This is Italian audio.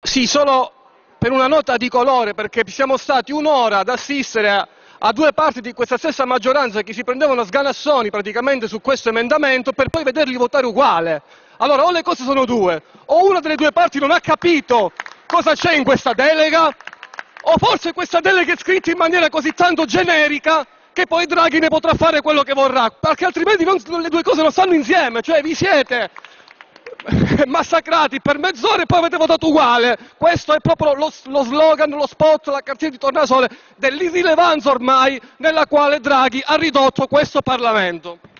Sì, solo per una nota di colore, perché siamo stati un'ora ad assistere a due parti di questa stessa maggioranza che si prendevano a sganassoni praticamente su questo emendamento per poi vederli votare uguale. Allora, o le cose sono due, o una delle due parti non ha capito cosa c'è in questa delega, o forse questa delega è scritta in maniera così tanto generica che poi Draghi ne potrà fare quello che vorrà, perché altrimenti le due cose non stanno insieme, cioè vi siete massacrati per mezz'ora e poi avete votato uguale. Questo è proprio lo slogan, lo spot, la cartina di tornasole dell'irrilevanza ormai nella quale Draghi ha ridotto questo Parlamento.